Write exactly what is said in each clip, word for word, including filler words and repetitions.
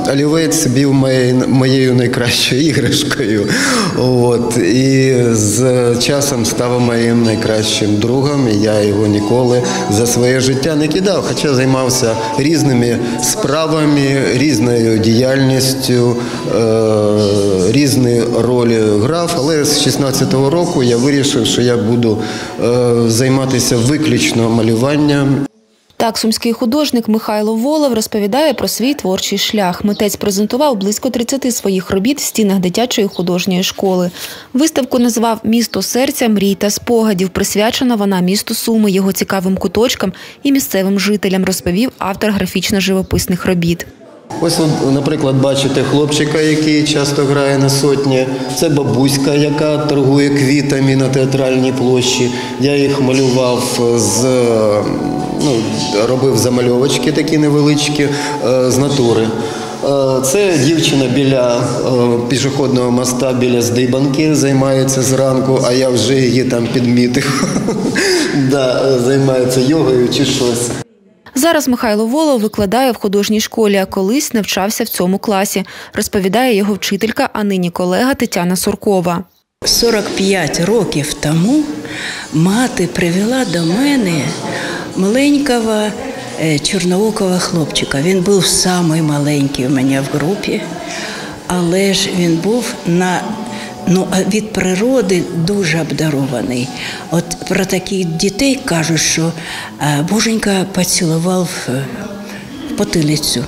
олівець був моєю, моєю найкращою іграшкою. От. І з часом став моїм найкращим другом. І я його ніколи за своє життя не кидав, хоча займався різними справами, різною діяльністю, різні ролі грав. Але з шістнадцятого року я вирішив, що я буду займатися виключно малюванням. Так, сумський художник Михайло Волов розповідає про свій творчий шлях. Митець презентував близько тридцяти своїх робіт в стінах дитячої художньої школи. Виставку назвав «Місто серця, мрій та спогадів». Присвячена вона місту Суми, його цікавим куточкам і місцевим жителям, розповів автор графічно-живописних робіт. Ось, наприклад, бачите хлопчика, який часто грає на сотні. Це бабуська, яка торгує квітами на театральній площі. Я їх малював, з, ну, робив замальовочки такі невеличкі з натури. Це дівчина біля пішохідного моста, біля Здибанки, займається зранку, а я вже її там підмітив. Да, займається йогою чи щось. Зараз Михайло Волов викладає в художній школі, а колись навчався в цьому класі, розповідає його вчителька, а нині колега Тетяна Суркова. сорок п'ять років тому мати привела до мене маленького чорноокого хлопчика. Він був самий маленький у мене в групі, але ж він був на Ну, від природи дуже обдарований. От про таких дітей кажуть, що Боженька поцілував в потилицю.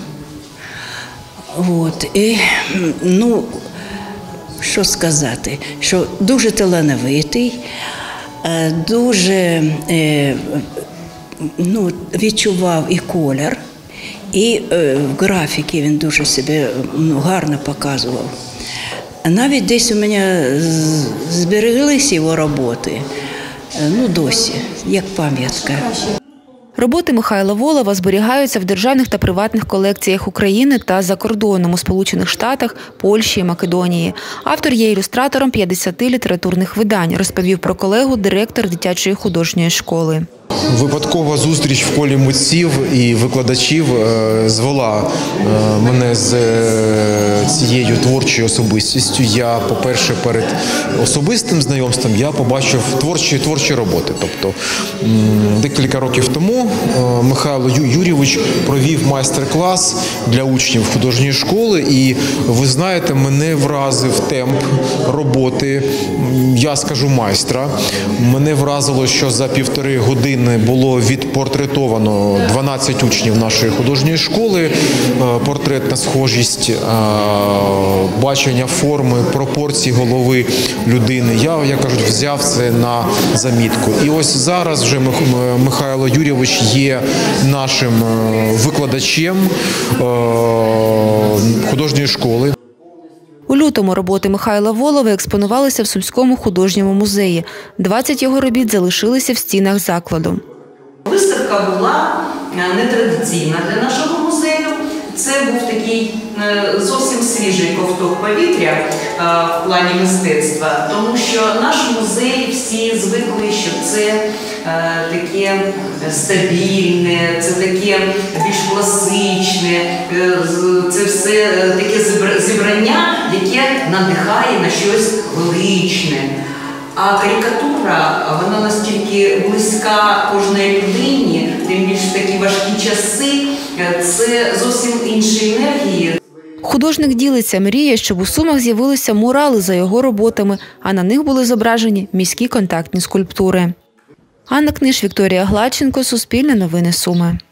От. І, ну, що сказати, що дуже талановитий, дуже ну, відчував і колір, і в графіки він дуже себе ну, гарно показував. Навіть десь у мене збереглися його роботи, ну досі, як пам'ятка. Роботи Михайла Волова зберігаються в державних та приватних колекціях України та за кордоном у Сполучених Штатах, Польщі і Македонії. Автор є ілюстратором п'ятдесяти літературних видань, розповів про колегу директор дитячої художньої школи. Випадкова зустріч в колі митців і викладачів звела мене з цією творчою особистістю. Я, по-перше, перед особистим знайомством я побачив творчі, творчі роботи. Тобто декілька років тому Михайло Юрійович провів майстер-клас для учнів художньої школи, і, ви знаєте, мене вразив темп роботи, я скажу, майстра. Мене вразило, що за півтори години було відпортретовано дванадцять учнів нашої художньої школи, портретна схожість, бачення форми, пропорцій голови людини. Я, як кажуть, взяв це на замітку. І ось зараз вже Михайло Юрійович є нашим викладачем художньої школи. У лютому роботи Михайла Волова експонувалися в Сумському художньому музеї. двадцять його робіт залишилися в стінах закладу. Виставка була нетрадиційна для нашого музею. Це був такий зовсім свіжий ковток повітря в плані мистецтва, тому що наш музей всі звикли, що це таке стабільне, це таке більш класичне, це все таке зібрання, яке надихає на щось величне. А карикатура, вона настільки близька кожній людині, тим більше в такі важкі часи, це зовсім інші енергії. Художник ділиться, мріє, щоб у Сумах з'явилися мурали за його роботами, а на них були зображені міські контактні скульптури. Анна Книж, Вікторія Гладченко, Суспільне новини Суми.